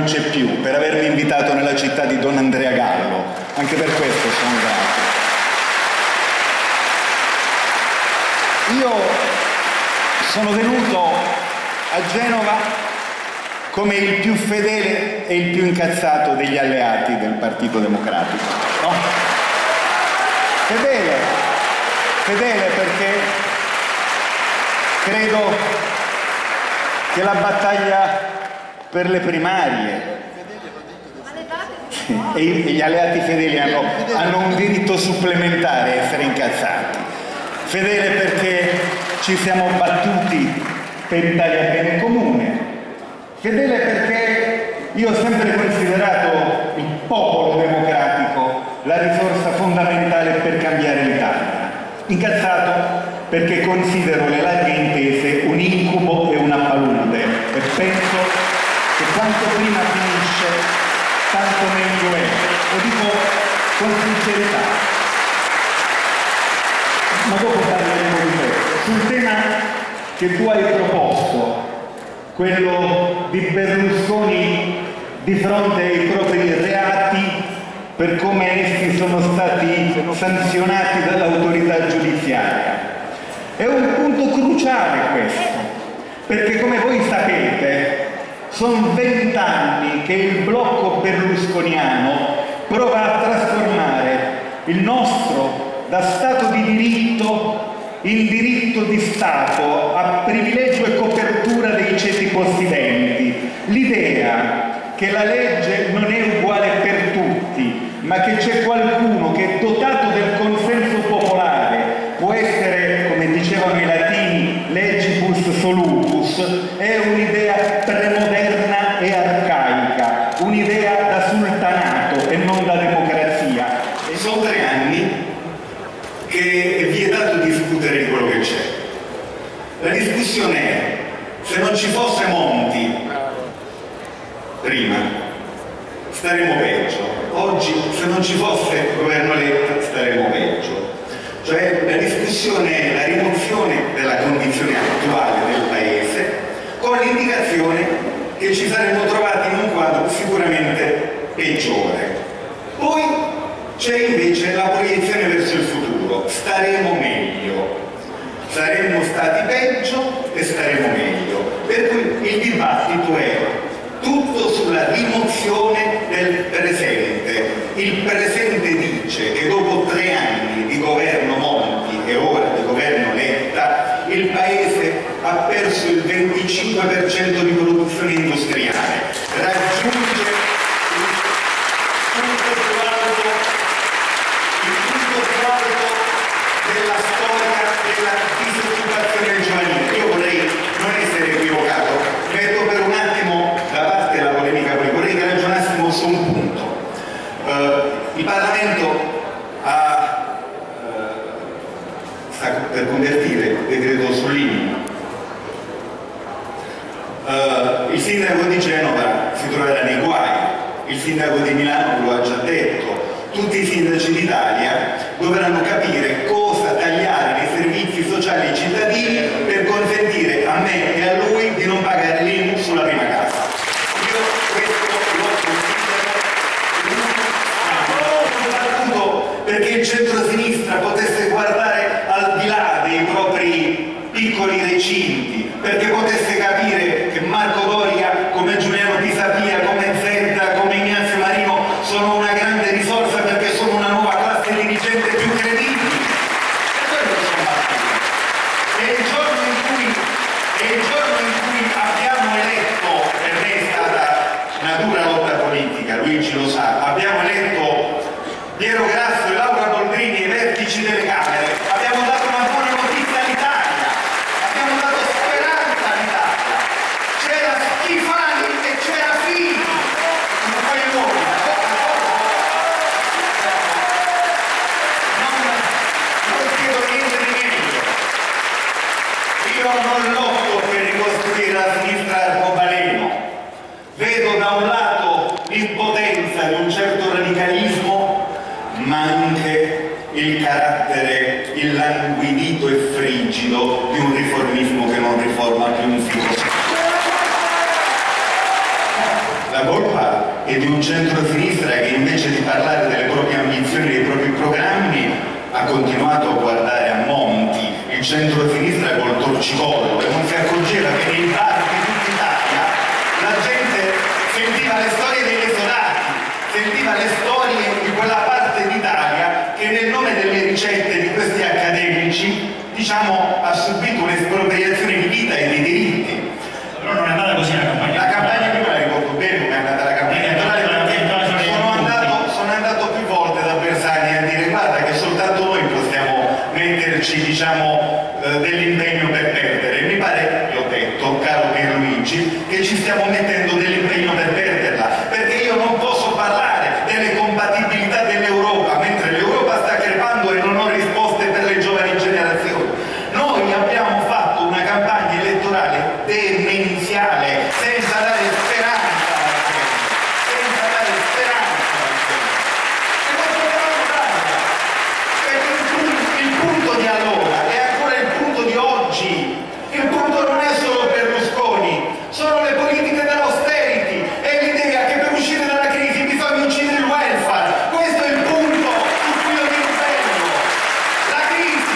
c'è più, per avermi invitato nella città di Don Andrea Gallo. Anche per questo sono grato. Io sono venuto a Genova come il più fedele e il più incazzato degli alleati del Partito Democratico, no? Fedele perché credo che la battaglia per le primarie e gli alleati fedeli hanno un diritto supplementare a essere incazzati. Fedele perché ci siamo battuti per l'Italia bene comune. Fedele perché io ho sempre considerato il popolo democratico la risorsa fondamentale per cambiare l'Italia. Incazzato perché considero le larghe intese un incubo e una palude e penso che quanto prima finisce tanto meglio è. Lo dico con sincerità. Ma dopo parleremo di questo. Sul tema che tu hai proposto, quello di Berlusconi di fronte ai propri reati per come essi sono stati sanzionati dall'autorità giudiziaria. È un punto cruciale questo, perché come voi sapete sono 20 anni che il blocco berlusconiano prova a trasformare il nostro da Stato di diritto in diritto di Stato a privilegio e copertura dei ceti possidenti. L'idea che la legge non è uguale per tutti, ma che c'è qualcuno che dotato del consenso popolare può essere, come dicevano i latini, legibus solutus, è un'idea premoderna e arcaica, un'idea da sultanato e non da democrazia. E sono 3 anni che è vietato discutere di quello che c'è. La discussione è, se non ci fosse Monti prima, staremo peggio. Oggi, se non ci fosse il governo Letta, staremo peggio. Cioè, la discussione è la rimozione della condizione attuale del Paese con l'indicazione che ci saremmo trovati in un quadro sicuramente peggiore. Poi c'è invece la proiezione verso il futuro. Staremo meglio. Saremmo stati peggio e staremo meglio. Per cui il dibattito è tutto sulla rimozione del presente. Il presente dice che dopo 3 anni di governo Monti e ora di governo Letta, il Paese ha perso il 25% di produzione industriale, raggiunge il punto più alto della storia della disoccupazione giovanile. Io vorrei non essere equivocato, metto per un attimo da parte la polemica, perché vorrei che ragionassimo su un punto. Il Parlamento sta per convertire il decreto sull'IMU. Il sindaco di Genova si troverà nei guai, il sindaco di Milano lo ha già detto, tutti i sindaci d'Italia dovranno capire cosa tagliare nei servizi sociali ai cittadini per consentire a me e a lui di non pagare l'IMU sulla prima casa. Io questo lo considero perché il centro-sinistra potesse guardare al di là dei propri piccoli recinti, perché potesse capire che Marco Doria, come Giuliano Pisapia, come Zenta, come Ignazio Marino sono una grande risorsa perché sono una nuova classe dirigente più credibile. E quello sono battute. E il giorno in cui abbiamo eletto, per me è stata una dura lotta politica, Luigi lo sa, abbiamo eletto Piero Grasso e Laura Boldrini ai vertici delle Camere, abbiamo dato una buona notizia all'Italia, abbiamo dato speranza all'Italia. C'era Schifani e c'era Fini, non fai nulla. Non chiedo niente di meglio. Io non lotto per ricostruire la sinistra arcobaleno. Vedo da un lato l'impotenza di un certo radicalismo, ma anche il carattere illanguidito e frigido di un riformismo che non riforma più un fico. La La colpa è di un centro-sinistra che invece di parlare delle proprie ambizioni, dei propri programmi, ha continuato a guardare a Monti, il centro-sinistra col torcicollo, e non si accorgeva che nei bar di tutta Italia la gente sentiva le storie degli esodati, sentiva le storie di quella parte d'Italia che nel nome delle ricette di questi accademici, diciamo, ha subito un'espropriazione di vita e di diritti. Però non è andata così la campagna. La campagna prima la ricordo bene come è andata la campagna elettorale, perché sono andato più volte da Bersani a dire guarda che soltanto noi possiamo metterci, diciamo, dell'impegno per perdere. E mi pare, gli ho detto, caro Pierluigi, che ci stiamo mettendo dell'impegno per perderla, perché io non posso parlare delle compatibilità dell'Europa mentre l'Europa sta crepando e non ho risposte per le giovani generazioni. Noi abbiamo fatto una campagna elettorale demenziale, senza dare speranza alla gente, senza dare speranza alla gente. E non potevamo darla, perché il punto di allora è ancora il punto di oggi. Il punto non è solo Berlusconi, sono le politiche dell'austerity, è l'idea che per uscire dalla crisi bisogna uccidere il welfare. Questo è il punto su cui io mi impegno. La crisi,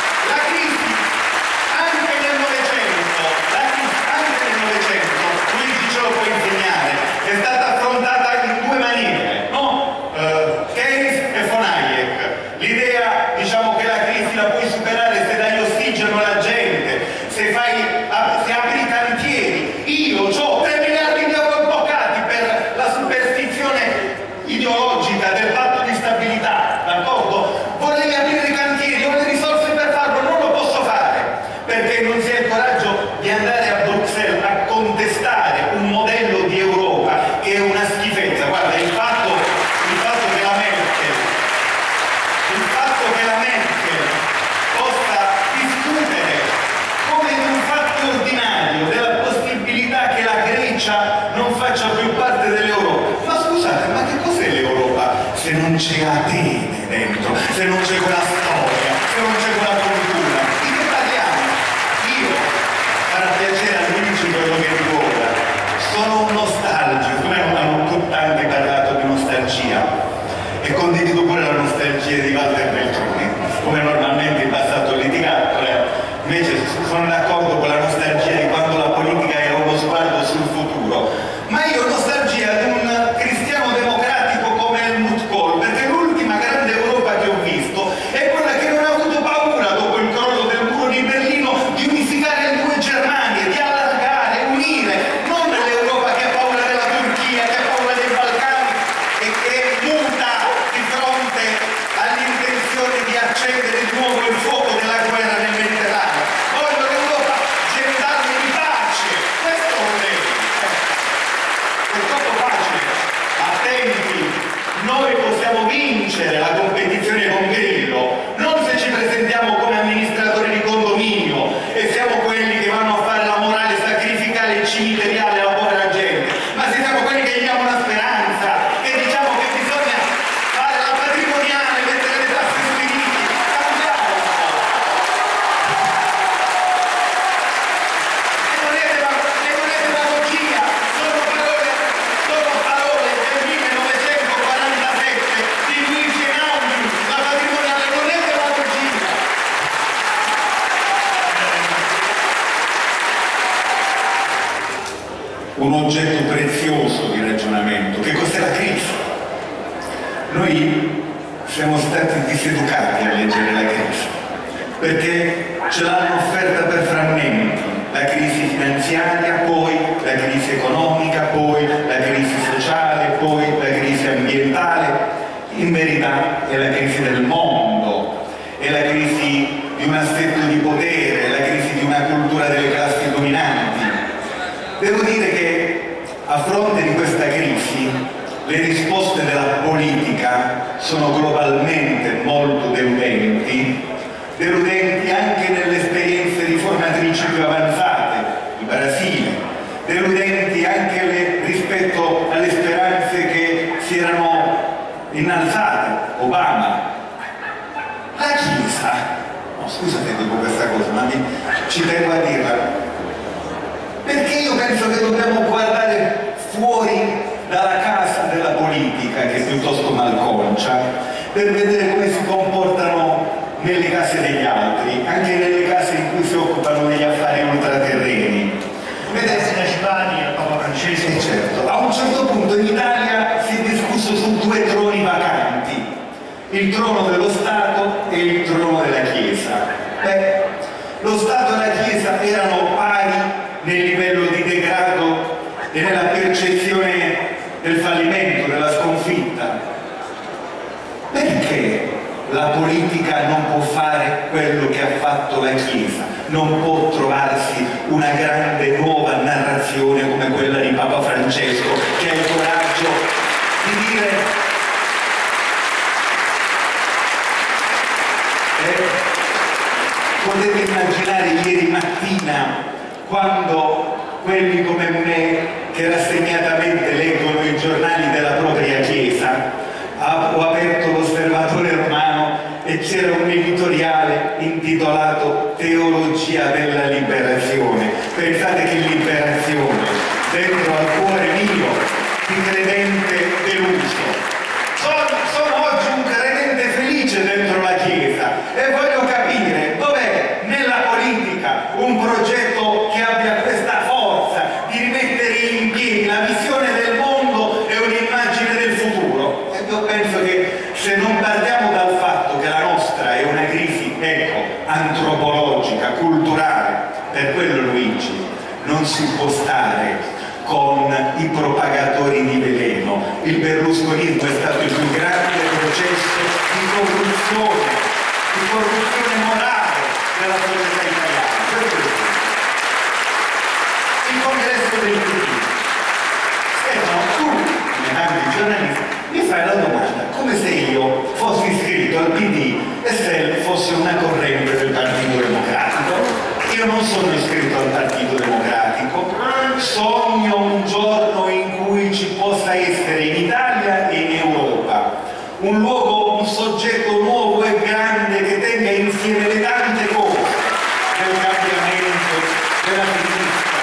anche nel Novecento, Luigi ce lo può insegnare, è stata affrontata in due maniere, no? Keynes e von Hayek. L'idea, diciamo, che la crisi la puoi superare se dai ossigeno alla gente, se apri i cantieri. Io ho 3 miliardi di euro bloccati per la superstizione ideologica del patto di stabilità, d'accordo? Vorrei aprire i cantieri, ho le risorse per farlo, non lo posso fare, perché non si ha il coraggio di andare a Bruxelles a contestare un modello di Europa che è una schifezza. Guarda, il fatto che la Merkel possa discutere come in un fatto ordinario della possibilità che la Grecia non faccia più parte dell'Europa. Ma scusate, ma che cos'è l'Europa se non c'è Atene dentro, se non c'è quella storia, se non c'è quella cultura? Di che parliamo? Io, farà piacere a Luigi quello che ricorda, sono un nostalgico, come hanno tanti parlato di nostalgia, e condivido pure la nostalgia di Walter Veltroni, come normalmente in passato ho litigato, invece sono d'accordo con la nostalgia di quando la politica era uno sguardo sul futuro, ma io ho nostalgia di un cristiano democratico come Helmut Kohl, perché l'ultima grande Europa che ho visto è quella che non ha avuto paura dopo il crollo del muro di Berlino di unificare le due Germanie, di allargare, unire, non l'Europa che ha paura della Turchia, che ha paura dei Balcani e che muta di fronte all'intenzione di accendere di nuovo il fuoco della guerra nel Mediterraneo. Voglio l'Europa gendarme di pace, questo volevo. È troppo facile, a tempi noi possiamo vincere la competizione con Grillo, non se ci presentiamo come amministratori di condominio e siamo quelli che vanno a fare la morale sacrificale e cimiteriale alla povera gente, ma se siamo quelli che gli diamo una speranza, che diciamo che bisogna fare la patrimoniale, mettere le tasse sui ricchi, cambiamo un po'. E non è demagogia, sono parole del 1947 di Luigi Einaudi. La patrimoniale non è demagogia. Un oggetto prezioso di ragionamento, che cos'è la crisi? Noi siamo stati diseducati a leggere la crisi, perché ce l'hanno offerta per frammenti, la crisi finanziaria, poi la crisi economica, poi la crisi sociale, poi la crisi ambientale. In verità è la crisi del mondo, è la crisi di un assetto di potere, è la crisi di una cultura delle classi dominanti. Devo dire che a fronte di questa crisi le risposte della politica sono globalmente molto deludenti anche nelle esperienze riformatrici più avanzate, il Brasile, deludenti anche rispetto alle speranze che si erano innalzate, Obama. La Chiesa, no, scusate dico questa cosa, ma ci tengo a dirla, perché io penso che dobbiamo guardare fuori dalla casa della politica, che è piuttosto malconcia, per vedere come si comportano nelle case degli altri, anche nelle case in cui si occupano degli affari ultraterreni. Vedete, da Cipani al Papa Francesco. Certo. A un certo punto in Italia si è discusso su due troni vacanti, il trono dello Stato e il trono della Chiesa. Lo Stato e la Chiesa erano pari nel livello di degrado e nella percezione del fallimento, della sconfitta. Perché la politica non può fare quello che ha fatto la Chiesa? Non può trovarsi una grande nuova narrazione come quella di Papa Francesco, che ha il coraggio di dire potete immaginare ieri mattina, quando quelli come me che rassegnatamente leggono i giornali della propria Chiesa, ho aperto l'Osservatore Romano e c'era un editoriale intitolato Teologia della liberazione. Pensate che liberazione dentro al cuore mio di credente deluso. Sono oggi un credente felice dentro la Chiesa e voglio capire dov'è nella politica un progetto che abbia questa forza di rimettere in piedi la visione del mondo e un'immagine del futuro. E io penso che se non partiamo dal fatto che la nostra è una crisi, antropologica, culturale, per quello Luigi non si può stare con i propagatori di veleno. Il berlusconismo è stato il più grande processo di corruzione morale della società italiana. Il congresso del PD. Stefano, tu, come tanti giornalisti, mi fai la domanda, come se io fossi iscritto al PD e se fosse una corrente del Partito Democratico. Io non sono iscritto al Partito Democratico, sogno un giorno in cui ci possa essere in Italia e in Europa un luogo, un soggetto nuovo e grande che tenga insieme le tante cose del cambiamento, della sinistra.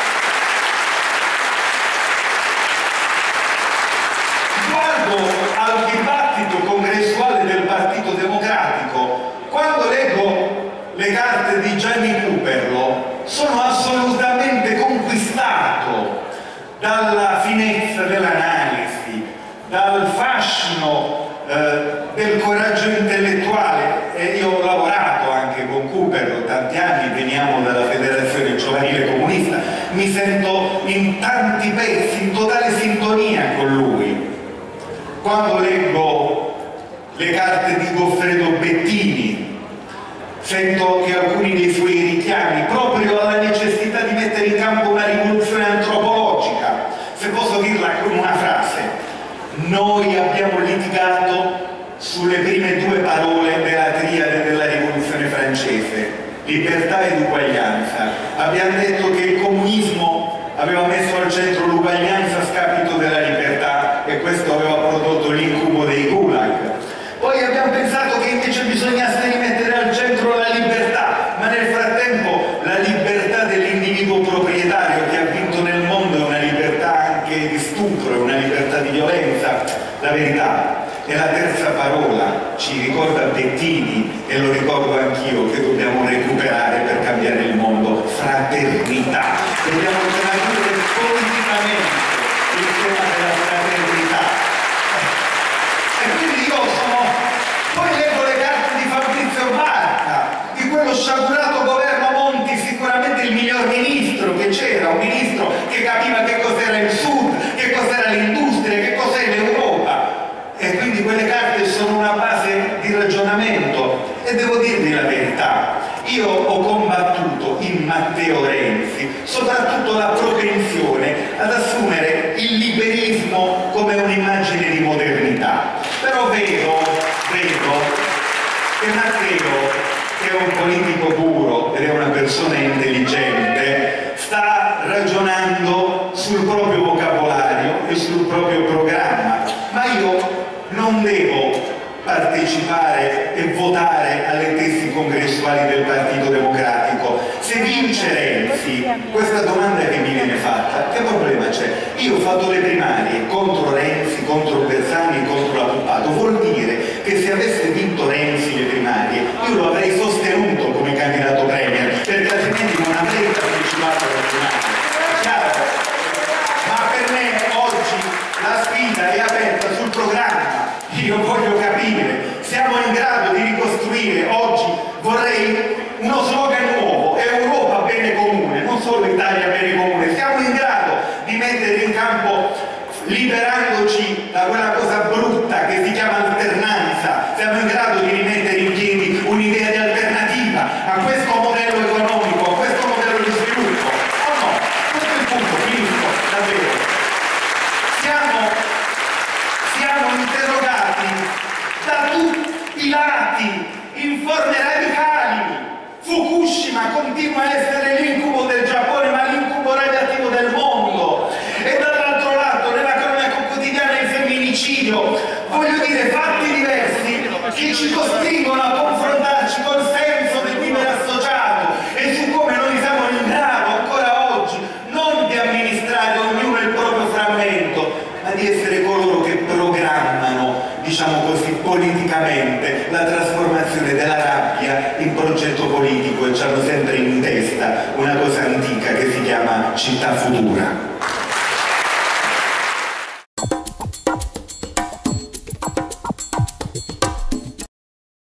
Guardo al dibattito congressuale del Partito Democratico, quando leggo le carte di Gianni Cooperlo, sono assolutamente conquistato dalla finezza dell'analisi, dal fascino del coraggio intellettuale. E io ho lavorato anche con Cooperlo tanti anni, veniamo dalla Federazione Giovanile Comunista, mi sento in tanti pezzi in totale sintonia con lui. Quando leggo le carte di Goffredo Bettini, sento che alcuni dei suoi richiami proprio alla necessità di mettere in campo una rivoluzione antropologica. Se posso dirla con una frase, noi abbiamo litigato sulle prime due parole della triade della rivoluzione francese, libertà ed uguaglianza. Abbiamo detto che il comunismo aveva messo al centro l'uguaglianza a scapito della libertà e questo aveva prodotto l'incubo dei gulag. Poi abbiamo pensato che invece bisognasse rimettere al centro la libertà, ma nel frattempo la libertà dell'individuo proprietario che ha vinto nel mondo è una libertà anche di stupro, è una libertà di violenza. La verità è la terza parola, ci ricorda Bettini e lo ricordo anch'io, che dobbiamo recuperare per cambiare il mondo: fraternità. Dobbiamo tradurre politicamente il tema della fraternità. E quindi io poi leggo le carte di Fabrizio Barca, di quello sciagurato governo Monti, sicuramente il miglior ministro che c'era, un ministro che capiva che cos'era il Sud, che cos'era l'industria, che cos'è l'Europa. E quindi quelle carte sono una base di ragionamento. E devo dirvi la verità, io ho combattuto in Matteo Renzi soprattutto la propensione ad assumere il liberismo come un'immagine di modernità. Però vedo che Matteo, che è un politico puro ed è una persona intelligente, sta ragionando sul proprio vocabolario e sul proprio programma, ma io non devo partecipare e votare alle tesi congressuali del Partito Democratico. Se vince Renzi, questa domanda che mi viene fatta, che problema c'è? Io ho fatto le primarie contro Renzi, contro Bersani, contro la Puppato, vuol dire che se avesse vinto Renzi le primarie io lo avrei sostenuto come candidato premier, perché altrimenti non avrei partecipato alle primarie. Chiaro? Ma per me oggi la sfida è aperta sul programma. Io voglio capire, siamo in grado di ricostruire oggi, vorrei uno slogan nuovo, Europa bene comune, non solo Italia bene comune, siamo in grado di mettere in campo, liberandoci da quella cosa brutta che si chiama alternanza, siamo in grado di rimettere in piedi un'idea di alternativa a questo modello economico, a questo modello di sviluppo, o no? Questo è il punto, finisco, davvero. Siamo interrogati da tutti i lati, in forme radicali. Fukushima continua a essere l'incubo del Giappone, ma l'incubo radioattivo del mondo. E dall'altro lato, nella cronaca quotidiana, il femminicidio. Voglio dire, fatti diversi che ci costringono a confrontarci col senso del vivere associato e su come noi siamo in grado, ancora oggi, non di amministrare ognuno il proprio frammento, ma di essere coloro che programmano, diciamo così, politicamente la trasformazione della rabbia in progetto politico, e ci hanno sempre in testa una cosa antica che si chiama città futura.